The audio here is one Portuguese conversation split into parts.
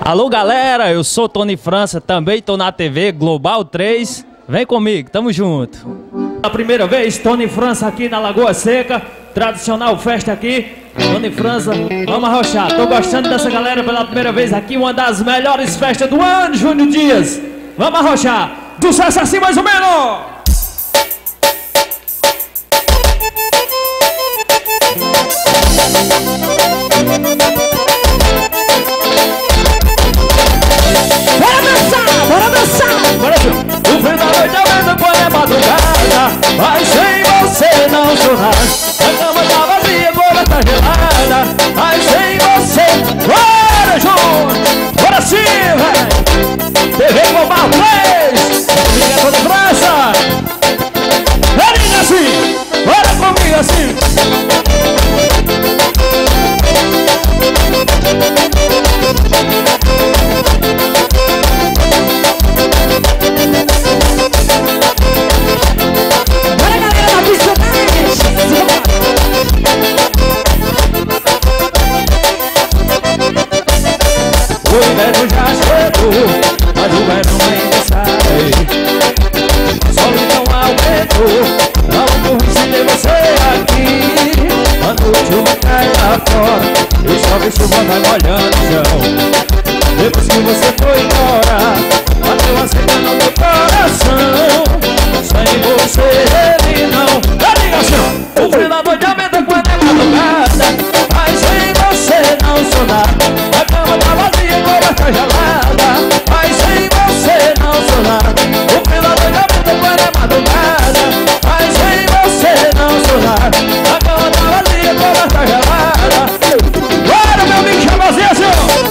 Alô galera, eu sou Tony França, também tô na TV Global 3. Vem comigo, tamo junto. A primeira vez, Tony França aqui na Lagoa Seca, tradicional festa aqui. Tony França, vamos arrochar. Tô gostando dessa galera pela primeira vez aqui, uma das melhores festas do ano, Júnior Dias. Vamos arrochar. Sucesso assim mais ou menos. Bora dançar! O fim da noite aumenta quando é madrugada, mas sem você não sou nada. A cama tá vazia, agora tá gelada, mas sem você. Bora, João! Bora sim, velho! TV Global 3! Comigo é toda França! Vem assim! Bora comigo assim! O inverno já chegou, mas o verão ainda sai. Solidão aumentou, não morri sem ter você aqui. Quando chuva cai lá fora, e chove, chuva vai molhando o chão. Depois que você foi embora, bateu a seca no meu coração. Sem você ele não dá ligação. O frio da noite aumenta quando é madrugada, mas sem você não sou nada. A cama tá vazia, agora tá gelada, mas sem você não sou nada. O frio da noite aumenta quando é madrugada, mas sem você não sou nada. A cama tá vazia, agora tá gelada. Bora, meu amigo, chama assim, assim.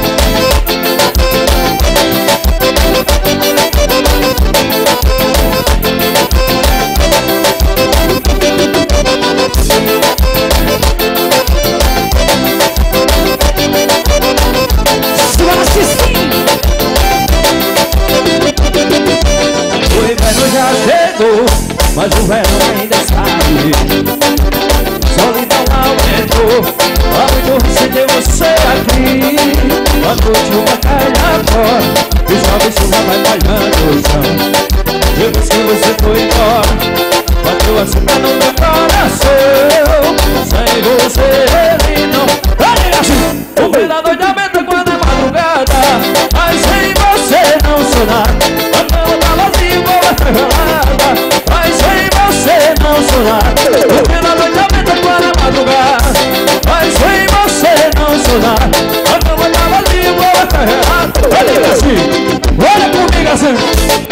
O inverno já chegou, mas o verão ainda sai. Solidão aumentou, há muito sem ter você aqui. Quando chuva cai lá fora, e chove, chuva vai molhando o chão. Depois que você foi embora, bateu a seca no meu coração. Sem você ele não dá ligação. O fim da noite aumenta quando é madrugada, mas sem você não sou nada. A cama tá vazia, igual a gelada, mas sem você não sou nada. O fim da noite aumenta quando é madrugada, mas sem você não sou nada. A cama tá vazia, igual a gelada. Olha assim, olha comigo assim.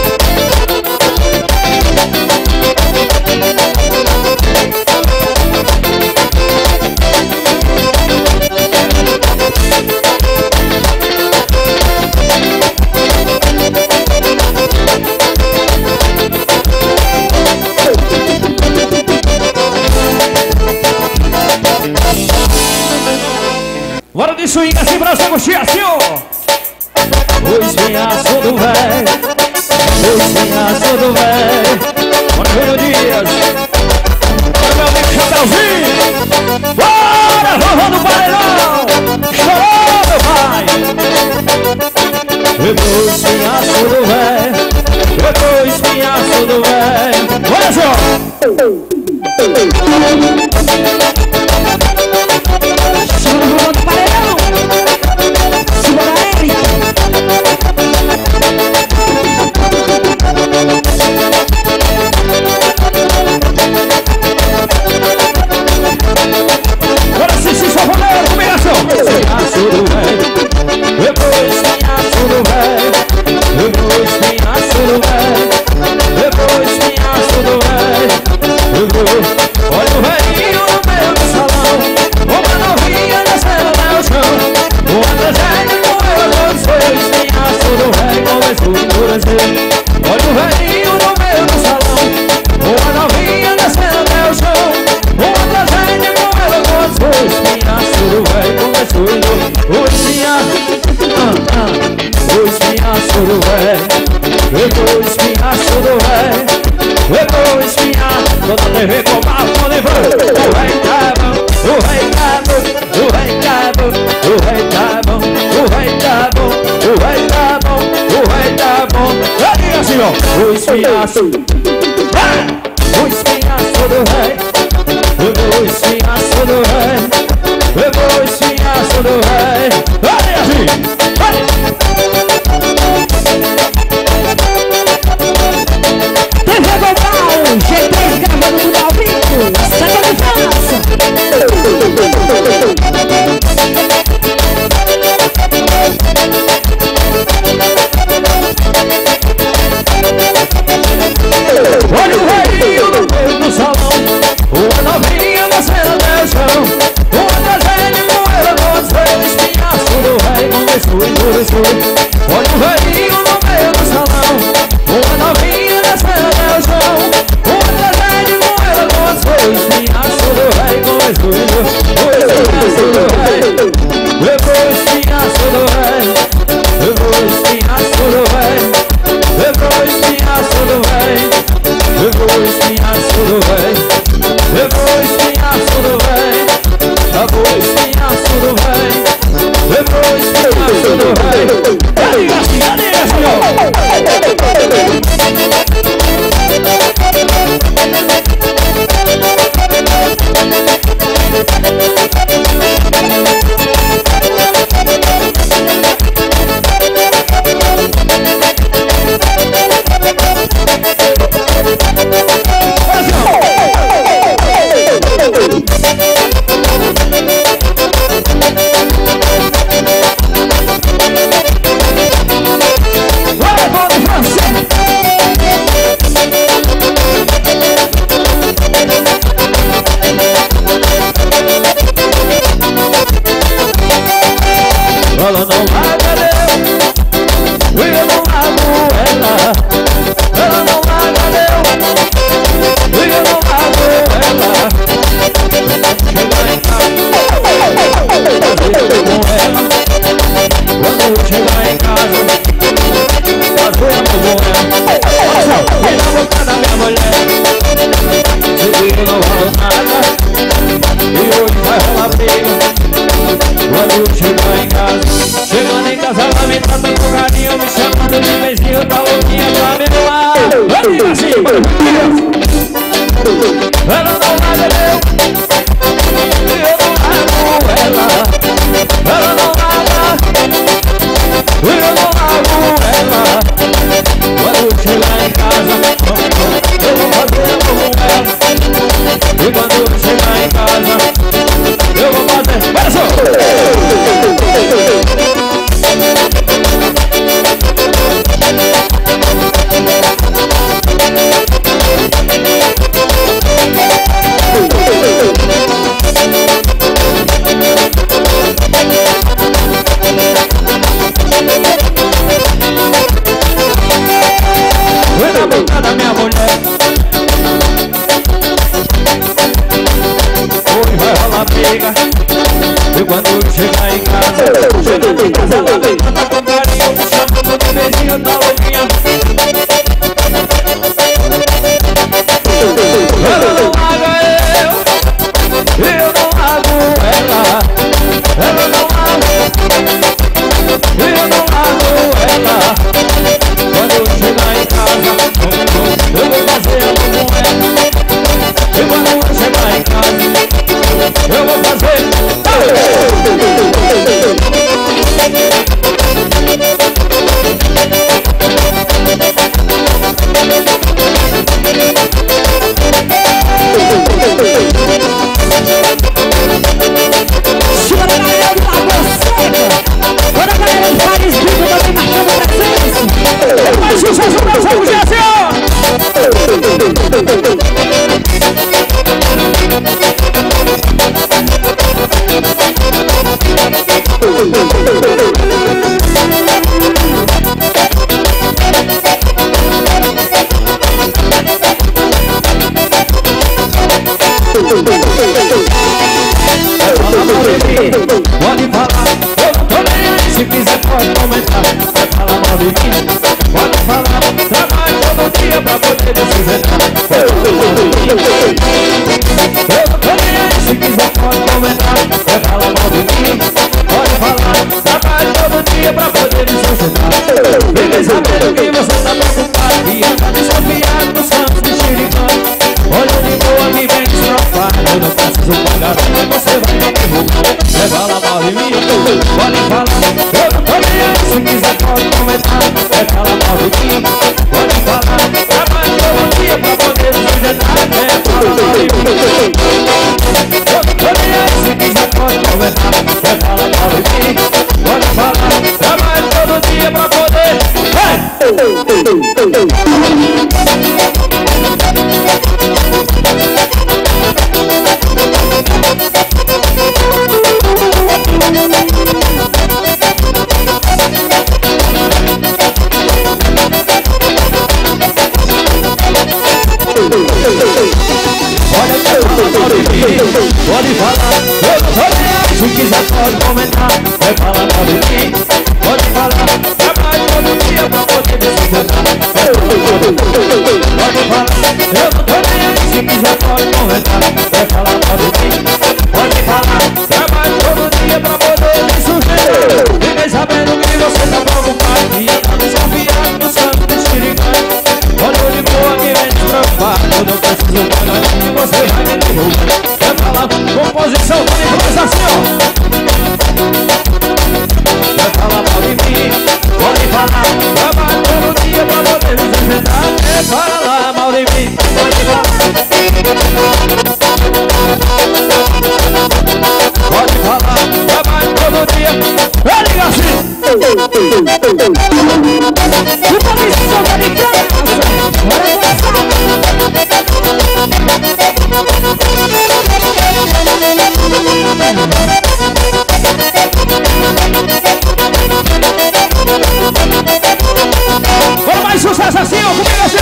Bora de swing assim pra você curtir assim, ó. O espinhaço do véi, o espinhaço do véi. Bora, Júnior Dias. Bora, meu amigo Chapeuzinho. Bora, vovô do paredão. Chorou, meu pai. O espinhaço do véi, o espinhaço do véi. Olha só. Olha o velhinho ó, o espinhaço. O espinhaço do rei. Levou o espinhaço do rei. Levou o espinhaço do rei. Vai, assim, vai. TV Global, G3 gravando tudo ao vivo. Saca de França. Olha o reiinho no meio do salão, uma novinha descendo até o chão, uma desenho com ela aconteceu, o espinhaço do rei começou e endureceu. Olha o reiinho no meio do salão, uma novinha descendo até o chão, uma desenho com ela aconteceu, o espinhaço do rei começou e endureceu. O espinhaço do rei, levou o espinhaço do rei, levou o espinhaço do rei, levou o espinhaço do rei. Levou o espinhaço do rei. Levou o espinhaço do rei. Levou o espinhaço do rei. Levou o espinhaço do rei. Cadê assim, cadê, senhor? Ela não larga eu, eu não largo ela. Ela não larga eu, eu não largo ela. Chega em casa, fazer com ela. Quando chegar em casa, fazer amor com ela. E na boca da minha mulher, se eu não falo nada, e hoje vai rolar briga. Quando chegar em casa, chegando em casa ela me trata com carinho, me chamando de beijinho, tá louquinha pra me doar. Vai assim, ela não larga eu não largo ela. Ela não larga eu não largo ela. Quando chegar em casa, eu vou fazer amor com ela. E quando chegar em casa, eu vou fazer. Olha só! Foi na boca da minha mulher. Hoje vai rolar briga. E quando chegar em casa, chegando em casa ela vem tanta com carinho, me chamando de beijinho, tá louquinha. Ela não larga eu não largo ela. Ela não larga eu não largo ela. Quando chegar em casa, eu vou fazer amor com ela. E quando chegar em casa, eu vou fazer. Pode falar, eu não tô nem aí. Se quiser pode comentar. Vai falar mal de mim, pode falar. Trabalho todo dia pra poder desfrutar. Eu não tô nem aí. Se quiser pode comentar. Vai falar mal de mim, pode falar. Trabalho todo dia pra poder desfrutar. Fiquei sabendo que você tá preocupado, e se quiser pode comentar. Quer falar mal de mim, pode falar. Trabalho todo dia pra poder sustentar. Quer falar mal de mim, se quiser pode comentar. Quer falar mal de mim, pode falar. Trabalho todo dia pra poder. Pode falar, eu não vou nem. Se quiser pode comentar. Vai falar mal de mim, pode falar. Trabalho todo dia pra poder me sustentar. Pode falar, eu não tô nem. Se quiser pode comentar. Vai falar mal de mim, pode falar. Trabalho todo dia pra poder me sustentar. Fiquei sabendo que você tá preocupado e tá desconfiado dos cantos desperigando. Olha de boa que vem despreocupado. Eu não preciso pagar e você vai me derrubar. Quer falar composição da improvisação? Quer falar mal de mim? Pode falar. Trabalho todo dia pra poder me sustentar. Quer falar mal de mim? Pode falar. Pode falar. Trabalho todo dia. Vai ligar assim. Composição da improvisação. Bora dançar. Bora mais sucesso assim, ó, comigo assim, ó.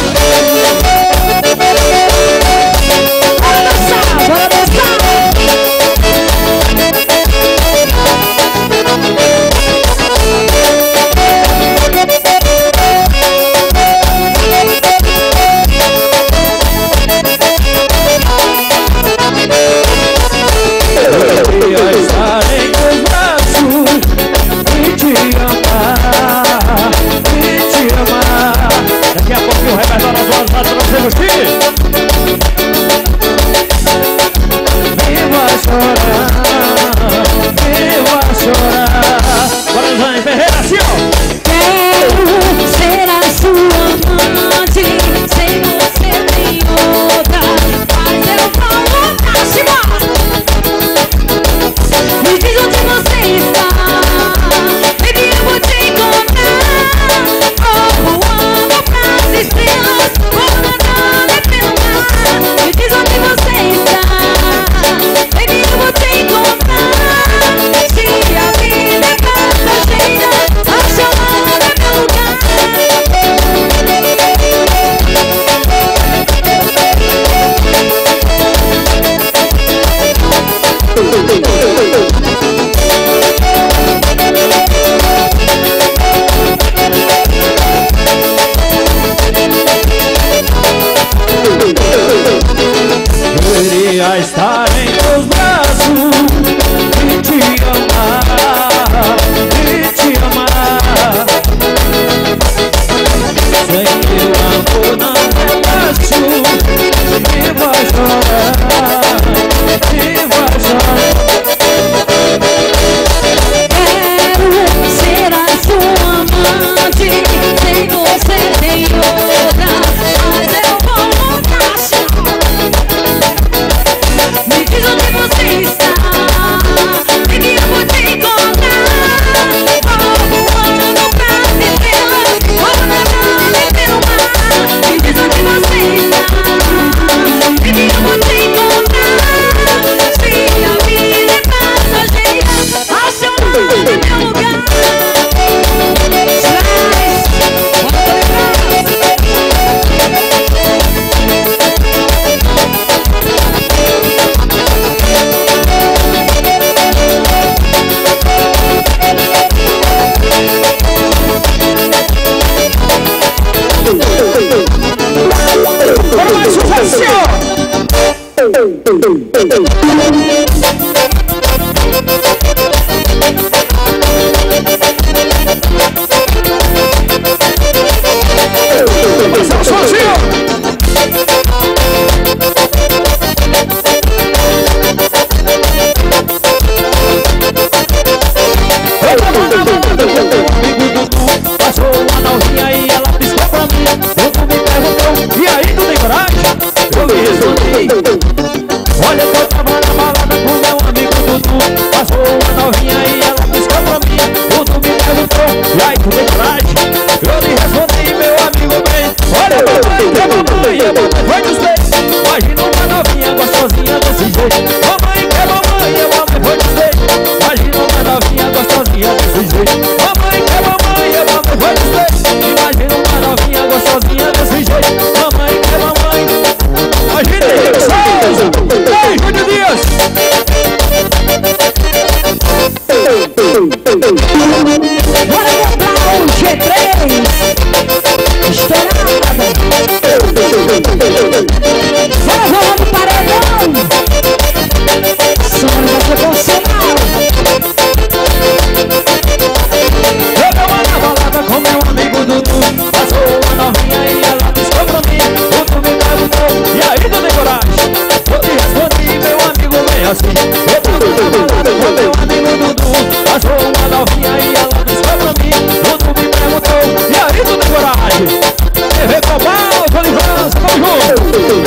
Bora dançar, bora dançar. Daqui a pouquinho o repertório atualizado pra você curtir. Viva chorar, viva chorar. Bora usar em Ferreira assim, ó. Quero ser a sua amante, sem você tem outra. Mas eu vou voltar, Chimó. Me diz onde você está, baby, eu vou te encontrar. Voando pras estrelas, vou nadando pelo mar. Me diz onde você está, baby, eu vou te encontrar. Se a vida é passageira, a chamada é meu lugar. Queria estar em teus braços e te amar, sem teu amor não é fácil. E vai chorar, e vai chorar. Quero ser a sua amante, sem você tem outra. Mas eu vou voltar, Chimó. Me diz onde você está, baby, eu vou te encontrar. Voando pras estrelas, vou nadando pelo mar. Me diz onde você está, baby, eu vou te encontrar. Se a vida é passageira, a chamada é meu lugar. Traz, bota Bora mais sucesso, ó. Sozinho.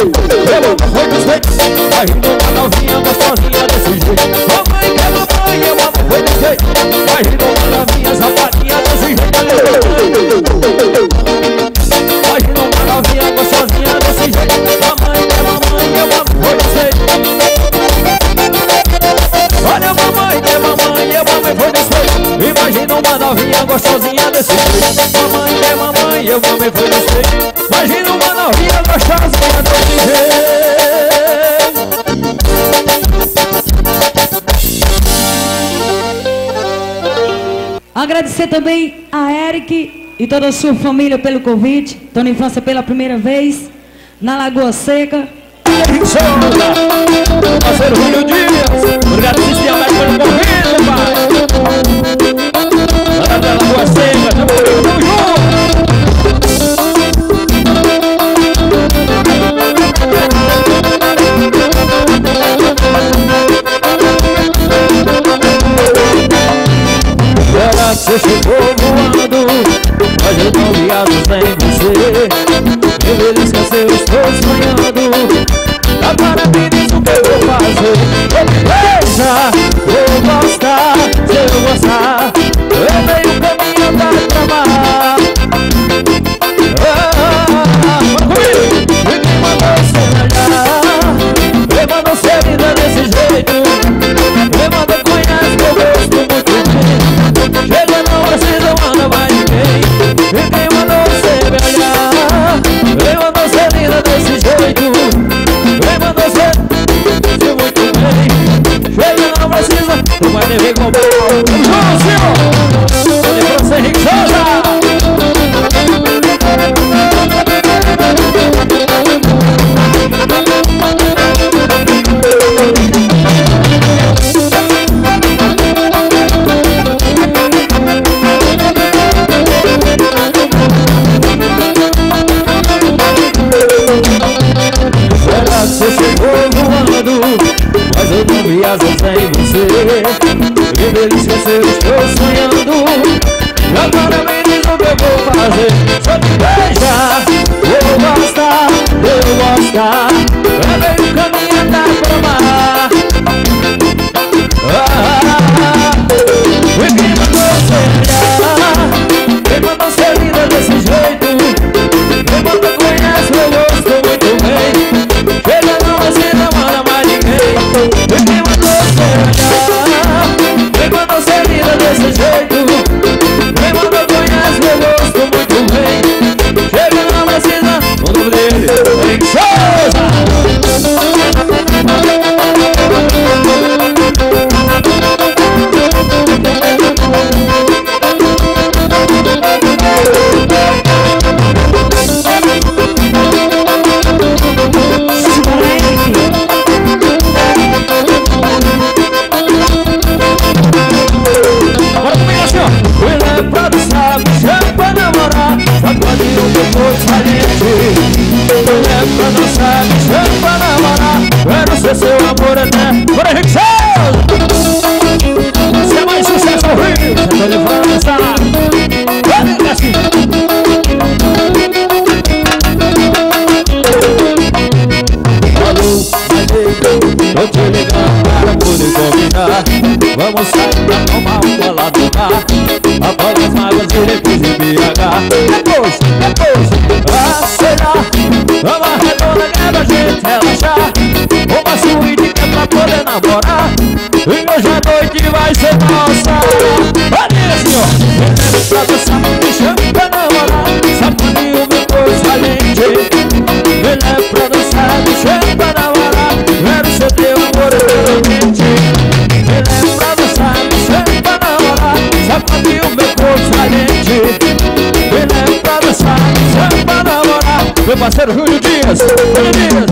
Meu amor foi desfeito. Imagina uma novinha gostosinha desse jeito. Mamãe que é mamãe, meu amor foi desfeito. Imagina uma novinha safadinha desse jeito. Imagina uma novinha gostosinha desse jeito. Mamãe que é mamãe, meu amor foi desfeito. Olha mamãe que é mamãe, meu amor foi desfeito. Imagina uma novinha gostosinha desse jeito. Mamãe que é mamãe, meu amor foi desfeito. Imagina uma novinha gostosinha desse jeito. Agradecer também a Eric e toda a sua família pelo convite. Estão na infância pela primeira vez na Lagoa Seca. Parceiro Rio Dias, obrigado por assistir a mais pelo convite, pai. Lá da Lagoa Seca, tamo junto. Você chegou voando, mas eu não viajo sem você. Eu esqueceu, estou sonhando. Agora me diz o que eu vou fazer. Veja, vou gostar, se eu gostar, eu meio caminho andar pra mar. Bora comigo! Me mandou você olhar, me mandou ser linda desse jeito. Me mandou conhecer meu rosto muito bem. Chega, não precisa mandar mais ninguém. E quem mandou você me olhar, me mandou ser linda desse jeito. Me mandou ser muito bem. Chega, não precisa, não vai nem ver como João Silva, ele pra ser Henrique Souza. Você chegou voando, mas eu não viajo sem você. E ele esqueceu, estou sonhando. Agora me diz o que eu vou fazer. Só te beijar, vou gostar, eu gostar. É meio caminho andar pra mar. Me mandou você olhar, me mandou ser linda desse jeito. Me mandou conhecer meu rosto muito bem. Chega, não precisa mandar mais ninguém. Me mandou você olhar, me mandou ser linda desse jeito. Me mandou conhecer meu rosto muito bem. Chega, não precisa, o nome dele é Henrique Souza. Seu amor eterno. Bora, Henrique Souza! Se é mais sucesso ao Rio, você tá levando essa. Vai, assim. Alô, tô te ligando para poder combinar. Vamos sair pra tomar uma lá do mar. Após as mágoas e depois de BH. Depois, sei lá. Vamos arredondar que é pra gente relaxar. Uma suíte que é pra poder namorar. E hoje a noite vai ser nossa. Olha assim, ó. Bebendo pra dançar, me chama pra namorar. Sapaninho meu corpo saliente. Me leva pra dançar, me chama pra namorar. Quero ser teu amor eternamente. Me leva pra dançar, me chama pra namorar. Sapaninho meu corpo saliente. Me leva pra dançar, me chama pra namorar. Meu parceiro Júlio Dias, Júlio Dias.